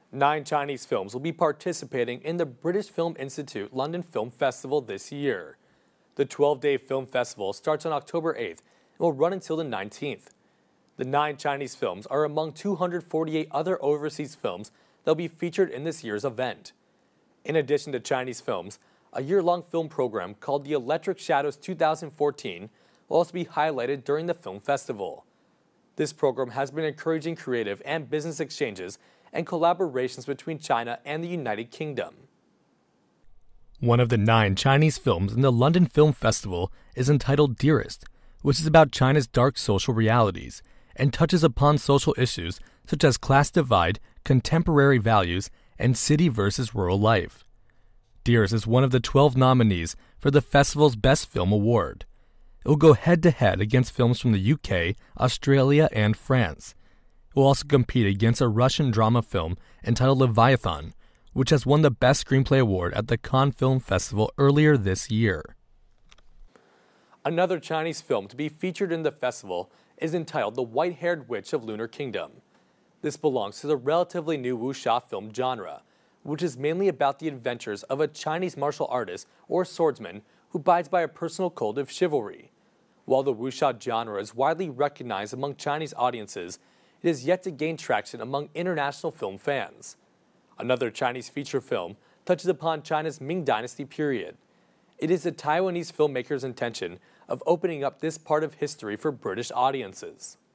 9 Chinese films will be participating in the British Film Institute London Film Festival this year. The 12-day film festival starts on October 8th and will run until the 19th. The 9 Chinese films are among 248 other overseas films that will be featured in this year's event. In addition to Chinese films, a year-long film program called the Electric Shadows 2014 will also be highlighted during the film festival. This program has been encouraging creative and business exchanges and collaborations between China and the United Kingdom. One of the 9 Chinese films in the London Film Festival is entitled Dearest, which is about China's dark social realities and touches upon social issues such as class divide, contemporary values, and city versus rural life. Dearest is one of the 12 nominees for the festival's Best Film Award. It will go head-to-head against films from the UK, Australia, and France. It will also compete against a Russian drama film entitled Leviathan, which has won the Best Screenplay Award at the Cannes Film Festival earlier this year. Another Chinese film to be featured in the festival is entitled The White-Haired Witch of Lunar Kingdom. This belongs to the relatively new wuxia film genre, which is mainly about the adventures of a Chinese martial artist or swordsman who abides by a personal code of chivalry. While the wuxia genre is widely recognized among Chinese audiences, it is yet to gain traction among international film fans. Another Chinese feature film touches upon China's Ming Dynasty period. It is the Taiwanese filmmaker's intention of opening up this part of history for British audiences.